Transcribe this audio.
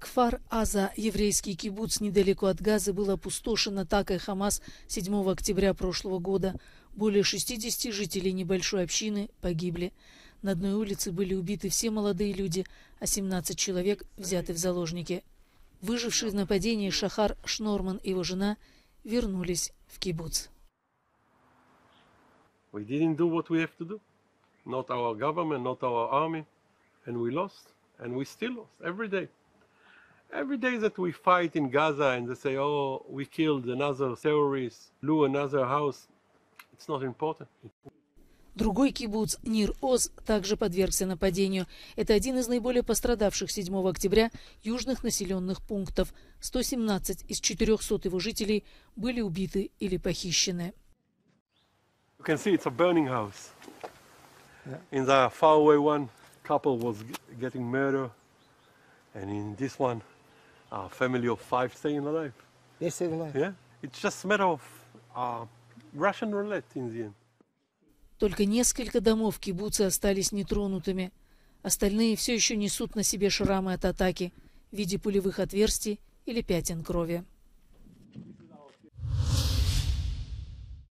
Кфар Аза, еврейский кибуц недалеко от Газы, был опустошен атакой Хамас 7 октября прошлого года. Более 60 жителей небольшой общины погибли. На одной улице были убиты все молодые люди, а 17 человек взяты в заложники. Выжившие в нападении Шахар Шнорман и его жена вернулись в кибуц. We didn't do what we have to do. Not our government, not our army. And we lost. And we still lost every day. Every day that we fight in Gaza and they say, oh, we killed another terrorist, blew another house, it's not important. Другой кибуц Нир-Оз также подвергся нападению. Это один из наиболее пострадавших 7 октября южных населенных пунктов. 117 из 400 его жителей были убиты или похищены. You can see it's a burning house. In the faraway one, couple was getting murdered, and in this one, a family of 5 staying alive. They're staying alive. Yeah, it's just a matter of Russian roulette in the end. Только несколько домов кибуца остались нетронутыми. Остальные все еще несут на себе шрамы от атаки в виде пулевых отверстий или пятен крови.